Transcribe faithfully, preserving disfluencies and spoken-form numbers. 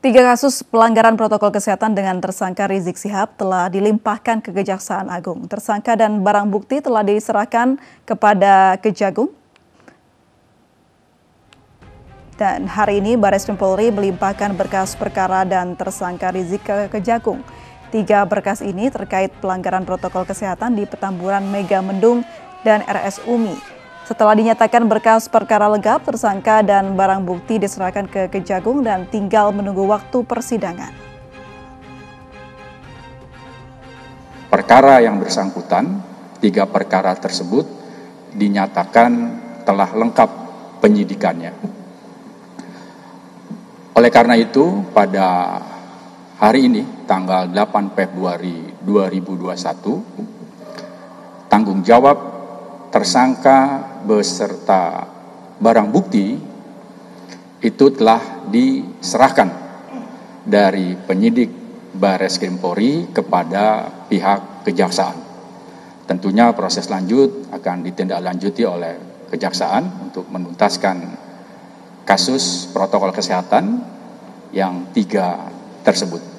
Tiga kasus pelanggaran protokol kesehatan dengan tersangka Rizik Syihab telah dilimpahkan ke Kejaksaan Agung. Tersangka dan barang bukti telah diserahkan kepada Kejagung. Dan hari ini Barreskrim Polri melimpahkan berkas perkara dan tersangka Rizik ke Kejagung. Tiga berkas ini terkait pelanggaran protokol kesehatan di Petamburan Megamendung dan R S U M I. Setelah dinyatakan berkas perkara lengkap, tersangka dan barang bukti diserahkan ke Kejagung dan tinggal menunggu waktu persidangan. Perkara yang bersangkutan, tiga perkara tersebut dinyatakan telah lengkap penyidikannya. Oleh karena itu, pada hari ini, tanggal delapan Februari dua ribu dua puluh satu, tanggung jawab tersangka beserta barang bukti itu telah diserahkan dari penyidik Barreskrim Polri kepada pihak kejaksaan. Tentunya proses lanjut akan ditindaklanjuti oleh kejaksaan untuk menuntaskan kasus protokol kesehatan yang tiga tersebut.